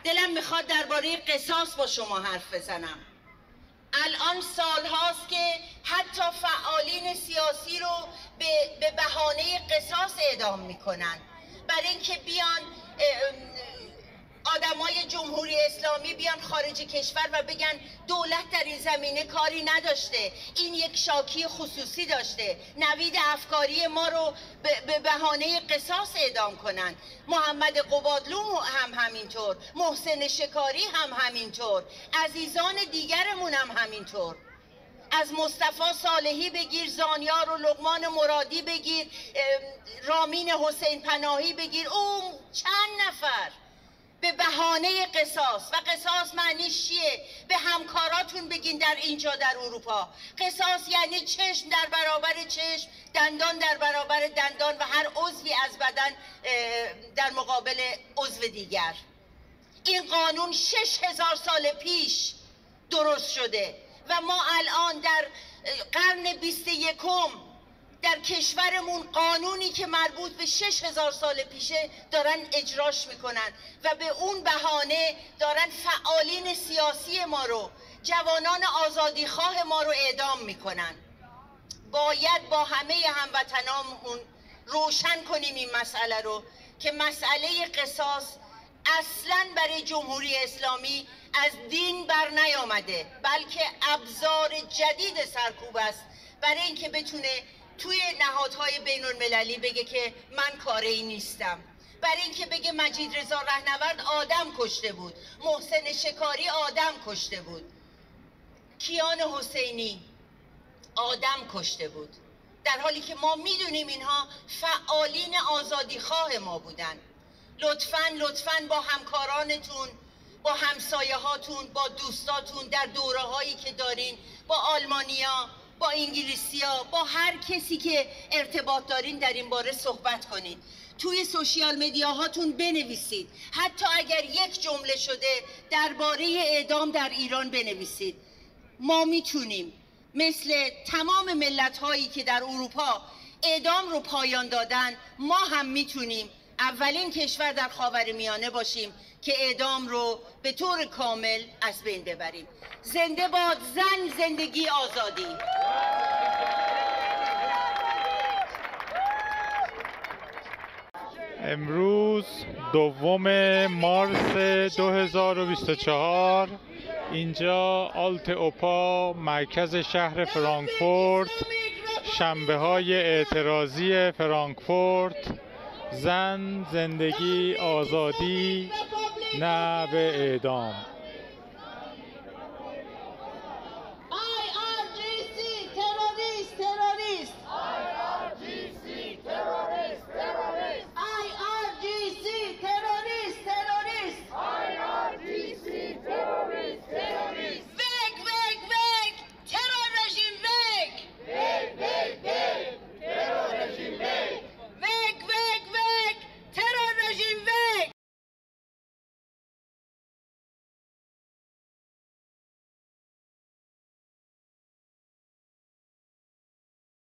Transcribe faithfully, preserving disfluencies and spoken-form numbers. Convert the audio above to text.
دلم میخواد درباره قصاص با شما حرف بزنم. الان سال هاست که حتی فعالین سیاسی رو به بهانه قصاص اعدام میکنن، برای اینکه بیان آدمای جمهوری اسلامی بیان خارج کشور و بگن دولت در این زمینه کاری نداشته، این یک شاکی خصوصی داشته، نوید افکاری ما رو به بهانه قصاص اعدام کنن. محمد قبادلو هم همینطور، محسن شکاری هم همینطور، عزیزان دیگرمون هم همینطور. از مصطفی صالحی بگیر، زانیار و لقمان مرادی بگیر، رامین حسین پناهی بگیر، اون چند نفر به بهانه قصاص. و قصاص معنیش چیه؟ به همکاراتون بگین در اینجا در اروپا. قصاص یعنی چشم در برابر چشم، دندان در برابر دندان و هر عضوی از بدن در مقابل عضو دیگر. این قانون شش هزار سال پیش درست شده و ما الان در قرن بیست و یکم در کشورمون قانونی که مربوط به شش هزار سال پیشه دارن اجراش میکنن و به اون بهانه دارن فعالین سیاسی ما رو، جوانان آزادیخواه ما رو اعدام میکنن. باید با همه هموطنامون روشن کنیم این مسئله رو که مسئله قصاص اصلاً برای جمهوری اسلامی از دین بر نیامده، بلکه ابزار جدید سرکوب است برای اینکه بتونه توی نهادهای بین المللی بگه که من کاری نیستم، برای اینکه بگه مجید رضا رهنورد آدم کشته بود، محسن شکاری آدم کشته بود، کیان حسینی آدم کشته بود، در حالی که ما میدونیم اینها فعالین آزادیخواه ما بودن. لطفاً لطفاً با همکارانتون، با همسایه هاتون، با دوستاتون در دوره هایی که دارین، با آلمانیا، با انگلیسیا، با هر کسی که ارتباط دارین در این باره صحبت کنید. توی سوشیال مدیا هاتون بنویسید، حتی اگر یک جمله شده درباره اعدام در ایران بنویسید. ما میتونیم مثل تمام ملت هایی که در اروپا اعدام رو پایان دادن، ما هم میتونیم اولین کشور در خاورمیانه باشیم که اعدام رو به طور کامل از بین ببریم. زنده باد زن، زندگی، آزادی. امروز دوم مارس دو هزار و بیست و چهار اینجا آلت اوپا مرکز شهر فرانکفورت، شنبه های اعتراضی فرانکفورت. زن، زندگی، آزادی، نه به اعدام.